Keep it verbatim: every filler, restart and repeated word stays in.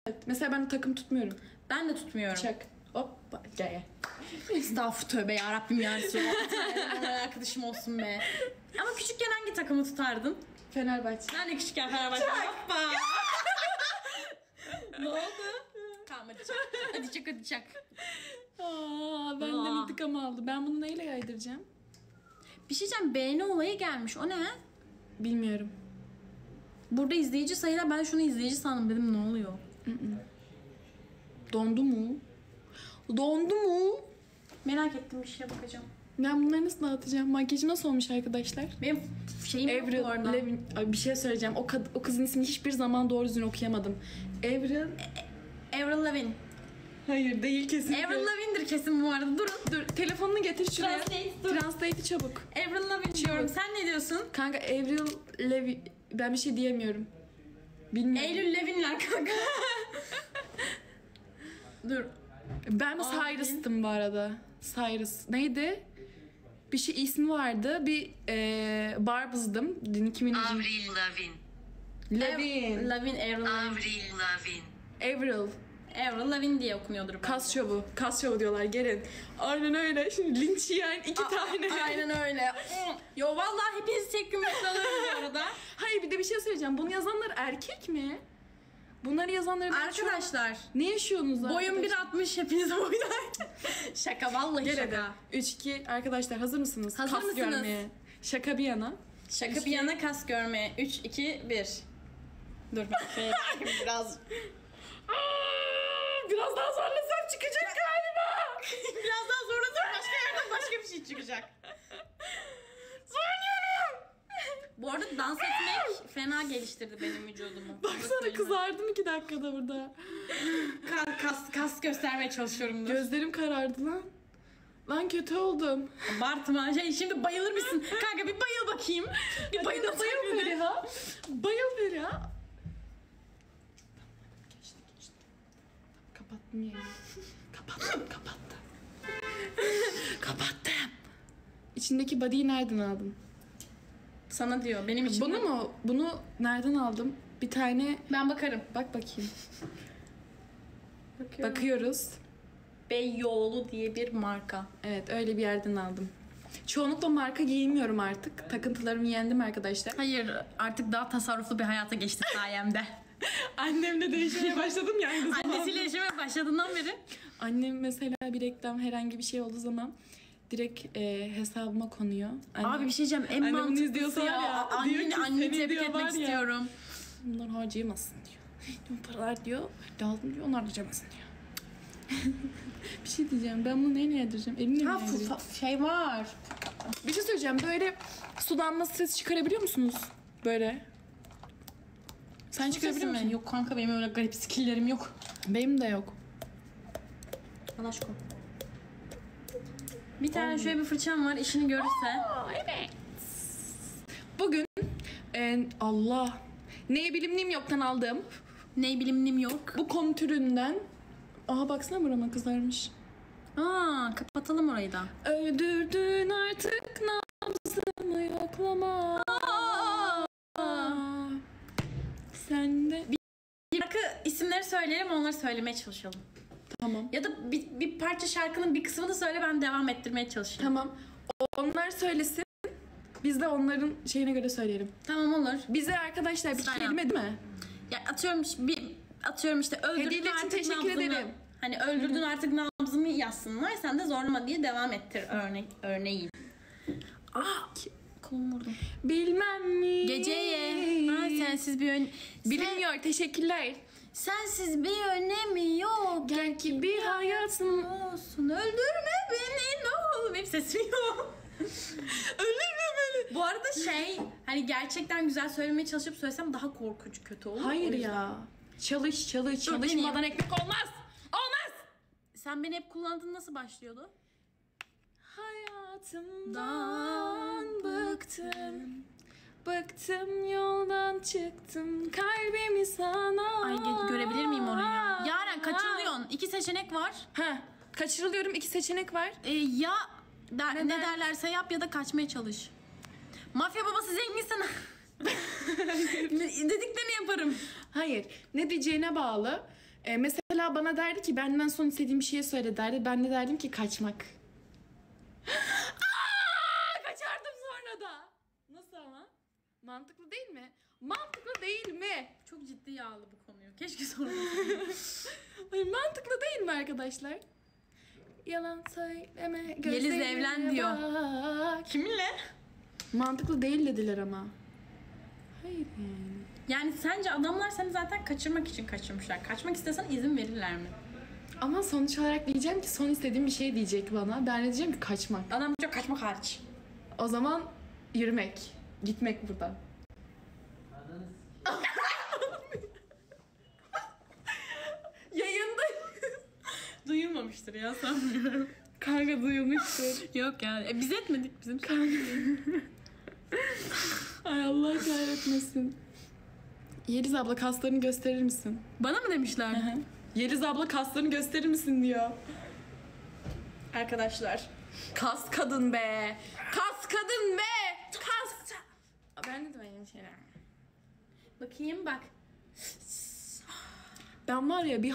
Evet. Mesela ben takım tutmuyorum. Ben de tutmuyorum. Çak. Hoppa. Gel. Estağfurullah, tövbe yarabbim ya Resulallah. Arkadaşım olsun be. Ama küçükken hangi takımı tutardın? Fenerbahçe. Ben de küçükken Fenerbahçe. Hoppa. Ne oldu? Tamam hadi çak. Hadi çak hadi çak. Aa, benden Aa. intikam aldı. Ben bunu neyle yaydıracağım? Bir şey diyeceğim, beğeni olayı gelmiş. O ne? Bilmiyorum. Burada izleyici sayılar, ben şunu izleyici sandım, dedim ne oluyor? Dondu mu? Dondu mu? Merak ettim, bir şeye bakacağım. Ben bunları nasıl dağıtacağım? Makyajı nasıl olmuş arkadaşlar? Benim şeyim yok bu arada. Avril Lavigne. Ay, bir şey söyleyeceğim. O, kad- o kızın ismini hiçbir zaman doğru düzgün okuyamadım. Avril... Avril Lavigne. Hayır değil kesinlikle. Avril Lavigne'dir kesin bu arada. Durun. Dur telefonunu getir şuraya. Translate, dur. Translate'i çabuk. Avril Lavigne diyorum. Sen ne diyorsun? Kanka Avril Lavigne... Ben bir şey diyemiyorum. Bilmiyorum. Eylül Lavin'ler kanka. Dur. Ben Cyrus'tım bu arada. Cyrus. Neydi? Bir şey ismi vardı. Bir e, Barbuz'dım. Nicki Minaj'ın. Avril Lavigne. Lavigne. Lavigne, Avril Lavigne. Avril Lavigne. Avril. Avril Lavigne diye okunuyordur. Kas şovu. Kas şovu diyorlar. Gelin. Aynen öyle. Şimdi linç yiyen iki A- tane. a- Aynen öyle. Yo vallahi hepinizi tek gümrükle alırım bu arada. Hayır bir de bir şey söyleyeceğim. Bunu yazanlar erkek mi? Bunları yazanları ben çok- Arkadaşlar. Ne yaşıyorsunuz Boyum arkadaşlar? bir altmış, hepinize boylar. Şaka vallahi Gel şaka. hadi. üç iki arkadaşlar hazır mısınız? Hazır Kas mısınız? görmeye. Şaka bir yana. Şaka bir yana, kas görmeye. üç, iki, bir. Dur ben şey biraz. Biraz daha zorlasam çıkacak galiba. Biraz daha zorlasam başka yerden başka bir şey çıkacak. Zorluyorum. Bu arada dans etmek fena geliştirdi benim vücudumu. Baksana kızardım iki dakikada burada. Kas, kas, kas göstermeye çalışıyorum. Dur. Gözlerim karardı lan. Lan kötü oldum. Abartma. Şey, şimdi bayılır mısın? Kanka bir bayıl bakayım. Bir bayıl da Bayıl Feriha. Bayıl Feriha. Geçti geçti. Kapattım yayını. Kapattım kapattım. Kapattım. İçindeki body'yi nereden aldın? Sana diyor. Benim için. Bunu mu? Bunu nereden aldım? Bir tane... Ben bakarım. Bak bakayım. Bakıyorum. Bakıyoruz. Beyoğlu diye bir marka. Evet öyle bir yerden aldım. Çoğunlukla marka giymiyorum artık. Takıntılarımı yendim arkadaşlar. Hayır, artık daha tasarruflu bir hayata geçti sayemde. Annemle değişmeye başladım ya aynı zamanda. Annesiyle yaşamaya başladığından beri. Annem mesela bir reklam herhangi bir şey olduğu zaman direkt e, hesabıma konuyor. Annem, Abi bir şey diyeceğim. En Anne bunu mantıklısı izliyorsa ya. var ya, Anneni, diyor ki, anneni seni tebrik diyor, etmek var ya. istiyorum. Bunlar harcayamazsın diyor. Bu paralar diyor lazım diyor, onlar harcamasın diyor. Bir şey diyeceğim, ben bunu neyle yedireceğim? Elimle mi Ha yedireyim? fu- şey var. Bir şey söyleyeceğim, böyle su damlası sesi çıkarabiliyor musunuz? Böyle. Sen çıkarabiliyor musun? Yok kanka, benim öyle garip skilllerim yok. Benim de yok. Allah aşkına. Bir tane şöyle bir fırçam var, işini görürse. Aa, evet. Bugün e, Allah neyi bilimliğim yoktan aldım. Ney bilimim yok. Bu kontüründen. Aha baksana burama kızarmış. Aa, kapatalım orayı da. Öldürdün artık nabzımı yoklama. Sen de... Bir şarkı isimleri söyleyelim, onları söylemeye çalışalım. Tamam. Ya da bir, bir parça şarkının bir kısmını söyle, ben devam ettirmeye çalışayım. Tamam. Onlar söylesin. Biz de onların şeyine göre söyleyelim. Tamam olur. Bize arkadaşlar bir Sen kelime değil mi? Ya atıyorum bir atıyorum işte öldürdün Hediyeler için artık teşekkür nabzımı. ederim. Hani öldürdün artık nabzımı yazsınlar. Sen de zorlama diye devam ettir örnek örneğin. Ah, kolum vurdum. Bilmem mi? Geceye. Ha, sensiz bir ön... Bilinmiyor. Teşekkürler. Sensiz bir önemi yok. Gel ki bir hayatım Olsun. Öldürme beni ne olur. Benim sesim yok. Öldürme beni. Bu arada şey, hani gerçekten güzel söylemeye çalışıp söylesem daha korkunç, kötü olur. Hayır O yüzden. ya. Çalış çalış. Dur, Çalışmadan deneyeyim. ekmek olmaz. Olmaz. Sen beni hep kullandığın nasıl başlıyordu? Hayatımdan bıktım. Bıktım yoldan çıktım. Kalbimi sana. Ay ge- görebilir miyim orayı? Yaren kaçırılıyorsun. İki seçenek var. Ha, kaçırılıyorum. İki seçenek var. Ee, ya der, ne, der- derlerse yap ya da kaçmaya çalış. Mafya babası zenginsen dediklerini yaparım. Hayır. Ne diyeceğine bağlı. E, mesela bana derdi ki benden son istediğim bir şeyi söyle derdi. Ben de derdim ki kaçmak. Aa, kaçardım sonra da. Nasıl ama? Mantıklı değil mi? Mantıklı değil mi? Çok ciddi yağlı bu konuyu. Keşke sormasaydın. Ay, mantıklı değil mi arkadaşlar? Yalan söyleme. Yeliz gözlerime evlen diyor. bak. Kiminle? Mantıklı değil dediler ama. Hayır yani. Yani sence adamlar seni zaten kaçırmak için kaçırmışlar. Kaçmak istesen izin verirler mi? Ama sonuç olarak diyeceğim ki son istediğim bir şey diyecek bana. Ben de diyeceğim ki kaçmak. Adam çok kaçmak hariç. O zaman yürümek. Gitmek burada. Yayında. Duyulmamıştır ya sanmıyorum. Kanka duyulmuştur. Yok yani. E, biz etmedik bizim. Ay Allah kahretmesin. Yeliz abla kaslarını gösterir misin? Bana mı demişler? Yeliz abla kaslarını gösterir misin diyor. Arkadaşlar. Kas kadın be. Kas kadın be. Kas. Ben de demeyeyim şeyler. Bakayım bak. Ben var ya bir